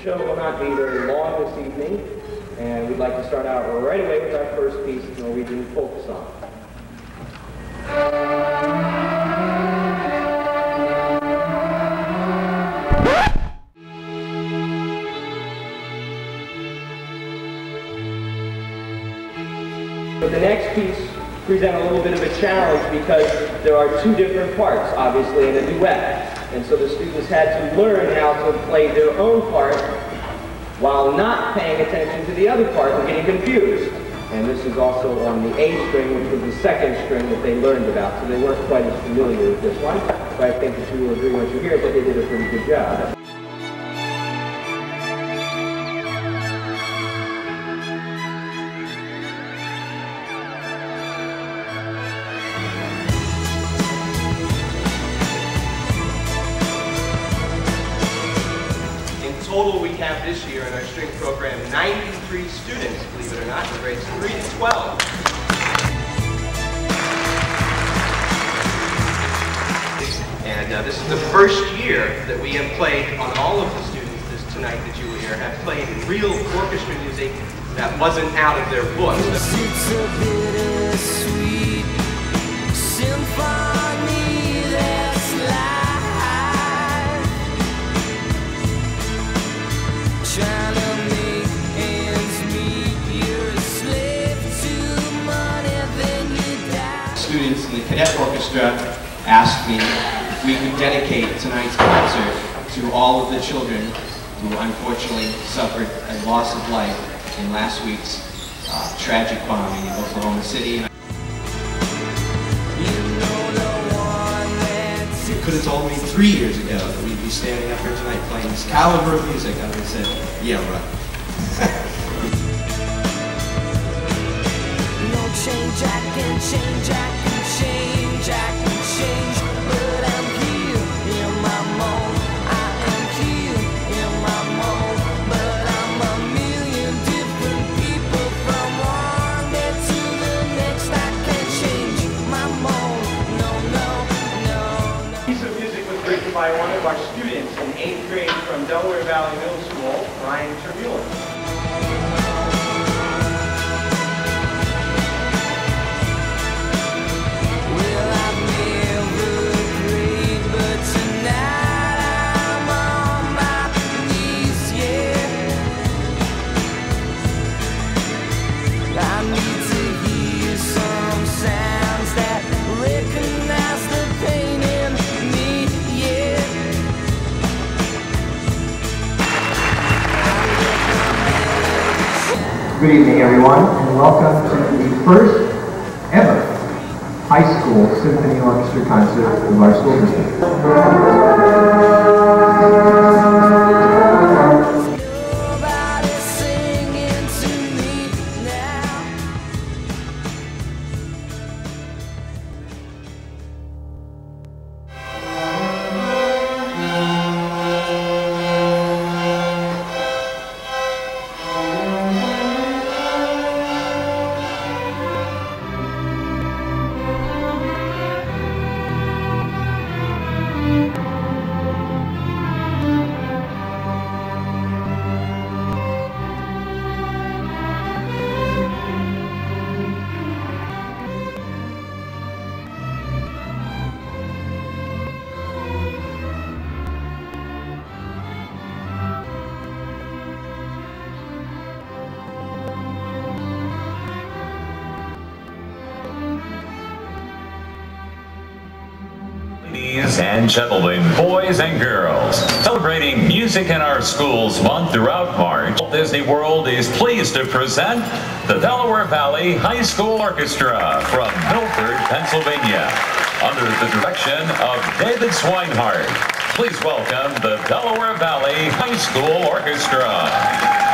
show will not be very long this evening, and we'd like to start out right away with our first piece, Norwegian folk song. For the next piece, present a little bit of a challenge because there are two different parts, obviously, in a duet. And so the students had to learn how to play their own part while not paying attention to the other part and getting confused. And this is also on the A string, which was the second string that they learned about. So they weren't quite as familiar with this one. But I think that you will agree once you hear it that they did a pretty good job. Total, we have this year in our string program 93 students, believe it or not, in grades 3 to 12. And this is the first year that we have played on all of the students this tonight that you will hear have played real orchestra music that wasn't out of their books. It's a bittersweet symphony that's live. Trying to make ends meet, you're a slave to money, then you die. Students in the cadet orchestra asked me if we could dedicate tonight's concert to all of the children who unfortunately suffered a loss of life in last week's tragic bombing in Oklahoma City. You could have told me 3 years ago that we'd be standing up here tonight playing this caliber of music. I would have said, yeah, right. No change, I can change, I can change, I can change, but I'm here in my mold. I am here in my mold, but I'm a million different people from one day to the next. I can't change my mold. No, no, no, no. Piece of music was written by one of our students in 8th grade from Delaware Valley Middle School, Ryan Tremulin. Good evening, everyone, and welcome to the first ever high school symphony orchestra concert of our school district. Ladies and gentlemen, boys and girls, celebrating Music in Our Schools Month throughout March, Walt Disney World is pleased to present the Delaware Valley High School Orchestra from Milford, Pennsylvania, under the direction of David Swinehart. Please welcome the Delaware Valley High School Orchestra.